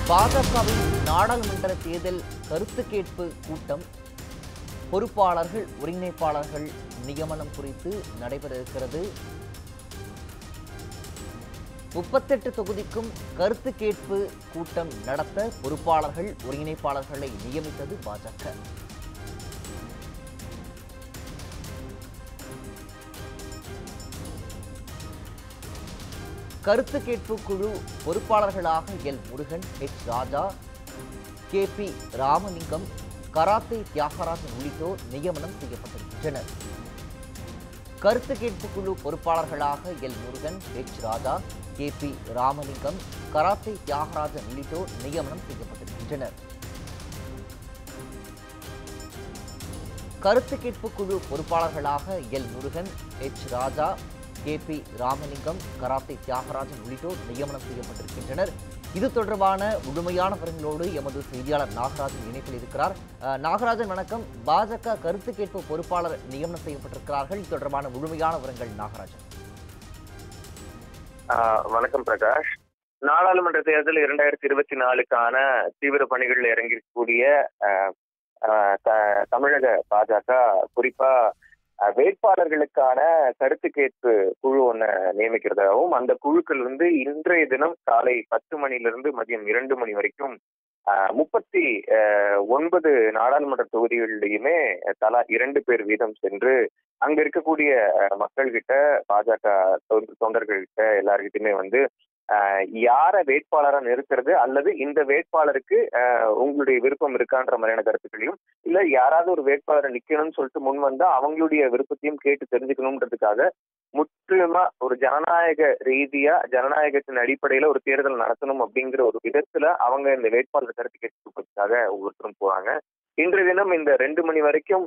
பாஜகவின் நாடாளுமன்ற தேர்தல் கருத்து கேட்பு கூட்டம் பொறுப்பாளர்கள் ஒருங்கிணைப்பாளர்கள் நியமனம் குறித்து நடைபெற இருக்கிறது. 38 தொகுதிக்கும் கருத்து கேட்பு கூட்டம் நடத்த பொறுப்பாளர்கள் ஒருங்கிணைப்பாளர்களை நியமித்தது பாஜக. கருத்து கேட்பு குழு பொறுப்பாளர்களாக L Murugan, H Raja, K P. Ramalingam, Karate Thiagarajan உள்ளிட்டோர் நியமனம் செய்யப்பட்டிருக்கின்றனர். கருத்து கேட்பு குழு பொறுப்பாளர்களாக L Murugan, H Raja, K P. Ramalingam, Karate Thiagarajan உள்ளிட்டோர் நியமனம் செய்யப்பட்டிருக்கின்றனர். கருத்து கேட்பு குழு பொறுப்பாளர்களாக L Murugan, H Raja, K P. Ramalingam, Karate Thiagarajan உள்ளிட்டோர் நியமனம் செய்யப்பட்டிருக்கின்றனர். இது தொடர்பான முழுமையான விவரங்களோடு எமது செய்தியாளர் நாகராஜன் இணைப்பில் இருக்கிறார். நாகராஜன் வணக்கம். பாஜக கருத்து கேட்பு பொறுப்பாளர் நியமனம் செய்யப்பட்டிருக்கிறார்கள். இது தொடர்பான முழுமையான விவரங்கள் நாகராஜன். வணக்கம் பிரகாஷ். நாடாளுமன்ற தேர்தல் 2024க்கான தீவிர பணிகளில் இறங்கிக்கூடிய தமிழக பாஜக குறிப்பா வேட்பாளர்களுக்கான கருத்து கேட்பு குழு ஒண்ணு நியமிக்கிறதாகவும் அந்த குழுக்கள் இன்றைய தினம் காலை 10 மணிலிருந்து மதியம் 2 மணி வரைக்கும் 39 நாடாளுமன்ற தொகுதிகளிலுமே தலா 2 பேர் வீதம் சென்று அங்க இருக்கக்கூடிய மக்கள்கிட்ட, பாஜக தொண்டர்கள்கிட்ட எல்லார்கிட்டயுமே யார வேட்பாளரா நிறுத்துறது அல்லது இந்த வேட்பாளருக்கு உங்களுடைய விருப்பம் இருக்கான்ற மாதிரியான கருத்துக்களையும், இல்ல யாராவது ஒரு வேட்பாளரை நிக்கணும்னு சொல்லிட்டு முன் வந்தா அவங்களுடைய விருப்பத்தையும் கேட்டு தெரிஞ்சுக்கணும்ன்றதுக்காக முற்றிலுமா ஒரு ஜனநாயக ரீதியா ஜனநாயகத்தின் அடிப்படையில ஒரு தேர்தல் நடத்தணும் அப்படிங்கிற ஒரு விதத்துல அவங்க இந்த வேட்பாளர் கருத்து கேட்பதற்காக ஒவ்வொருத்தரும் போறாங்க. இன்றைய தினம் இந்த 2 மணி வரைக்கும்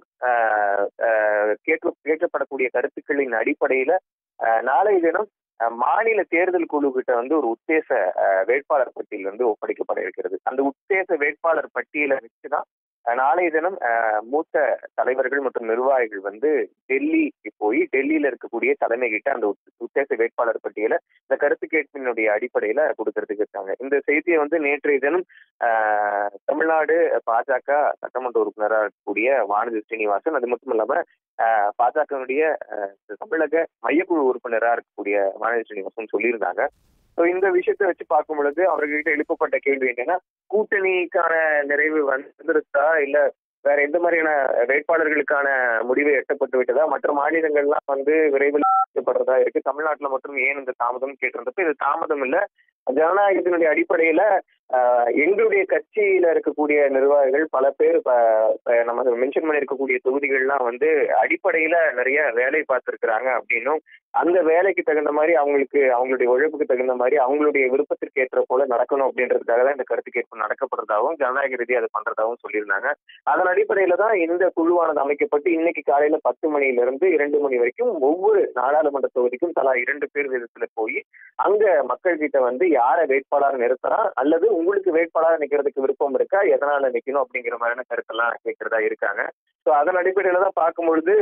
கேட்கப்படக்கூடிய கருத்துக்களின் அடிப்படையில நாளைய தினம் மாநில தேர்தல் குழு கிட்ட ஒரு உத்தேச வேட்பாளர் பட்டியல் ஒப்படைக்கப்பட இருக்கிறது. அந்த உத்தேச வேட்பாளர் பட்டியலை வச்சுதான் நாளைய தினம் மூத்த தலைவர்கள் மற்றும் நிர்வாகிகள் டெல்லிக்கு போய் டெல்லியில இருக்கக்கூடிய தலைமை கிட்ட அந்த உத்தேச வேட்பாளர் பட்டியலை இந்த கருத்து கேட்பினுடைய அடிப்படையில கொடுக்கறதுக்கு இருக்காங்க. இந்த செய்தியை நேற்றைய தினம் தமிழ்நாடு பாஜக சட்டமன்ற உறுப்பினராக இருக்கக்கூடிய வானதி ஸ்ரீனிவாசன், அது மட்டும் இல்லாம பாஜகவுடைய தமிழக மையக்குழு உறுப்பினராக இருக்கக்கூடிய வானதி ஸ்ரீனிவாசன் சொல்லியிருந்தாங்க. இந்த விஷயத்தை வச்சு பார்க்கும் பொழுது அவர்கிட்ட எழுப்பப்பட்ட கேள்வி என்னன்னா, கூட்டணிக்கான நிறைவு வந்துருச்சா, இல்ல வேற எந்த மாதிரியான வேட்பாளர்களுக்கான முடிவு எட்டப்பட்டு விட்டதா, மற்ற மாநிலங்கள்லாம் விரைவில் படுறதா இருக்கு, தமிழ்நாட்டுல மட்டும் ஏன் இந்த தாமதம் கேட்டிருந்தப்ப இது தாமதம் இல்ல, ஜனநாயகத்தினுடைய அடிப்படையில எங்களுடைய கட்சியில இருக்கக்கூடிய நிர்வாகிகள் பல பேர் நம்ம மென்ஷன் பண்ணிருக்கக்கூடிய தொகுதிகள்லாம் அடிப்படையில நிறைய வேலை பார்த்திருக்கிறாங்க அப்படின்னும், அந்த வேலைக்கு தகுந்த மாதிரி அவங்களுடைய உழைப்புக்கு தகுந்த மாதிரி அவங்களுடைய விருப்பத்திற்கு ஏற்ற போல நடக்கணும் அப்படின்றதுக்காக தான் இந்த கருத்து கேட்பு நடக்கப்படுறதாகவும் ஜனநாயக ரீதியா அதை பண்றதாகவும் சொல்லியிருந்தாங்க. அதன் அடிப்படையில தான் இந்த குழுவானது அமைக்கப்பட்டு இன்னைக்கு காலையில 10 மணிலிருந்து 2 மணி வரைக்கும் ஒவ்வொரு நாடாளுமன்ற தொகுதிக்கும் தலா 2 பேர் விதத்துல போய் அங்க மக்கள் கிட்ட யார வேட்பாளர் நிறுத்தலாம் அல்லது உங்களுக்கு வேட்பாளர் நிக்கிறதுக்கு விருப்பம் இருக்கா, எதனால நிக்கணும் அப்படிங்கிற மாதிரியான கருத்தெல்லாம் கேட்கறதா இருக்காங்க. ஸோ அதன் அடிப்படையில தான் பார்க்கும்பொழுது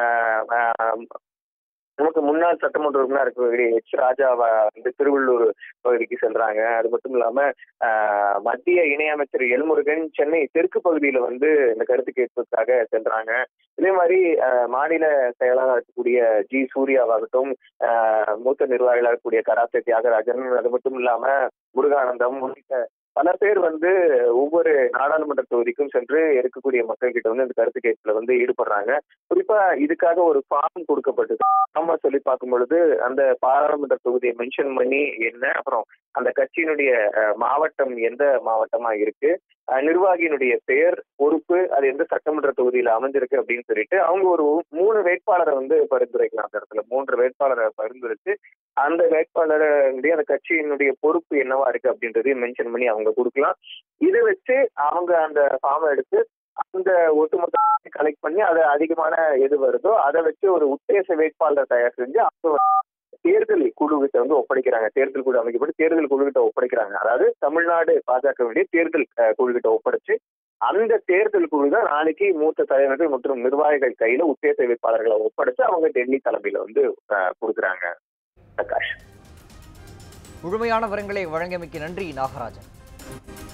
நமக்கு முன்னாள் சட்டமன்ற உறுப்பினர் இருக்கக்கூடிய எச் ராஜாவா திருவள்ளூர் பகுதிக்கு சென்றாங்க. அது மட்டும் இல்லாம மத்திய இணையமைச்சர் எல் முருகன் சென்னை தெற்கு பகுதியில இந்த கருத்து கேட்பதற்காக சென்றாங்க. இதே மாதிரி மாநில செயலாளர் இருக்கக்கூடிய ஜி சூர்யாவாகட்டும், மூத்த நிர்வாகிகளாக இருக்கக்கூடிய கராத்தே தியாகராஜன், அது மட்டும் இல்லாம முருகானந்தம் உள்ளிட்ட பல பேர் ஒவ்வொரு நாடாளுமன்ற தொகுதிக்கும் சென்று இருக்கக்கூடிய மக்கள் கிட்ட இந்த கருத்து கேட்புல ஈடுபடுறாங்க. குறிப்பா இதுக்காக ஒரு ஃபார்ம் கொடுக்கப்பட்டது. நம்ம சொல்லி பார்க்கும் பொழுது அந்த பாராளுமன்ற தொகுதியை மென்ஷன் பண்ணி என்ன, அப்புறம் அந்த கட்சியினுடைய மாவட்டம் எந்த மாவட்டமா இருக்கு, நிர்வாகியினுடைய பெயர், பொறுப்பு, அது எந்த சட்டமன்ற தொகுதியில அமைஞ்சிருக்கு அப்படின்னு சொல்லிட்டு அவங்க ஒரு 3 வேட்பாளரை பரிந்துரைக்கலாம். அந்த இடத்துல 3 வேட்பாளரை பரிந்துரைச்சு அந்த வேட்பாளருடைய அந்த கட்சியினுடைய பொறுப்பு என்னவா இருக்கு அப்படின்றதையும் மென்ஷன் பண்ணி அவங்க கொடுக்கலாம். இதை வச்சு அவங்க அந்த ஃபார்மை எடுத்து அந்த ஒட்டுமொத்த கலெக்ட் பண்ணி அதை அதிகமான எது வருதோ அதை வச்சு ஒரு உத்தேச வேட்பாளர் தயார் செஞ்சு அவங்க தேர்தல் குழு கிட்ட ஒப்படைக்கிறாங்க. தேர்தல் குழு அமைக்கப்பட்டு தேர்தல் குழு கிட்ட ஒப்படைக்கிறாங்க. அதாவது தமிழ்நாடு பாஜகவுடைய தேர்தல் குழு கிட்ட ஒப்படைச்சு அந்த தேர்தல் குழு தான் நாளைக்கு மூத்த தலைவர்கள் மற்றும் நிர்வாகிகள் கையில உத்தேச வேட்பாளர்களை ஒப்படைச்சு அவங்க டெல்லி தலைமையில கொடுக்குறாங்க. பிரகாஷ், முழுமையான விவரங்களை வழங்கியமைக்கு நன்றி நாகராஜன்.